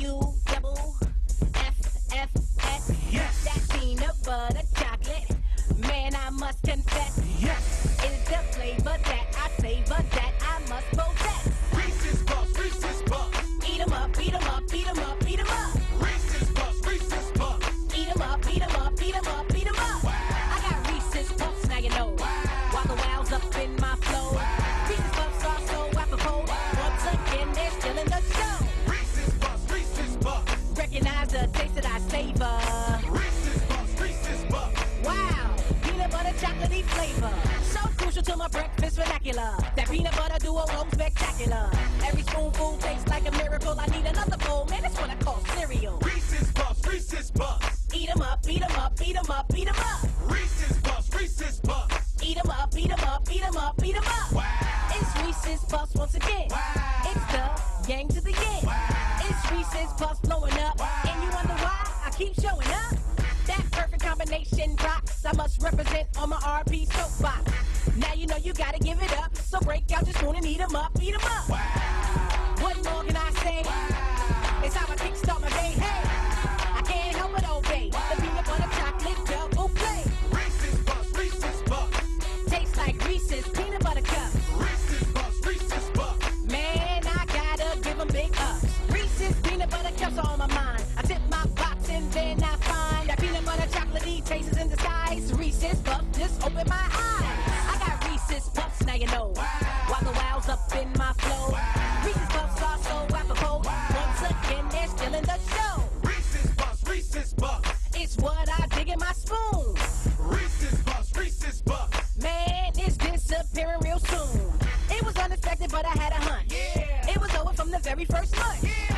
U double FFS. Yes. That peanut butter chocolate, man, I must confess. Yes. Is the flavor that I savor that I must possess. Reese's Puffs, Reese's Puffs. Eat 'em up, eat 'em up, eat 'em up, eat 'em up. Reese's Puffs, Reese's Puffs. Eat 'em up, eat 'em up, eat 'em up, eat 'em up. Wow. I got Reese's Puffs, now you know. Wow. While the wow's up in my flow. Wow. Reese's Puffs are so apropos. Once again, they're still in the show. Reese's Puffs, Reese's Puffs. Recognize the taste that I savor. Reese's Puffs, Reese's Puffs. Wow, peanut butter chocolatey flavor. So crucial to my breakfast vernacular. That peanut butter duo roll spectacular. Every spoonful tastes like a miracle. I need another bowl, man, that's what I call cereal. Reese's Puffs, Reese's Puffs. Eat 'em up, eat 'em up, eat 'em up, eat 'em up. Reese's Puffs, Reese's Puffs. Eat 'em up, eat 'em up, eat 'em up, eat 'em up. Wow. It's Reese's Puffs once again. Wow. It's the gang to the end. Wow. It's Reese's Puffs blowing up. Wow. And you wonder why I keep showing up? That perfect combination rocks. I must represent on my RP soapbox. Now you know you gotta give it up. So break out your spoon and eat 'em up, eat 'em up. Wow. What more can I say? Wow. It's how I kickstart my day. Hey, I can't help but obey. The peanut butter chocolate double play. Reese's Puffs, Reese's Puffs. Tastes like Reese's peanut butter cups. Reese's Puffs, Reese's Puffs. Man, I gotta give 'em big ups. Reese's peanut butter cups are on my mind. I tip my box and then I find that peanut butter chocolatey taste is in disguise. Reese's Puffs just open my eyes. I got Reese's Puffs, now you know. While the wow's up in my flow. Reese's Puffs are so apropos. Once again, they're still in the show. Reese's Puffs, Reese's Puffs. It's what I dig in my spoon. Reese's Puffs, Reese's Puffs. Man, it's disappearing real soon. It was unexpected, but I had a hunch. Yeah. It was over from the very first month. Yeah.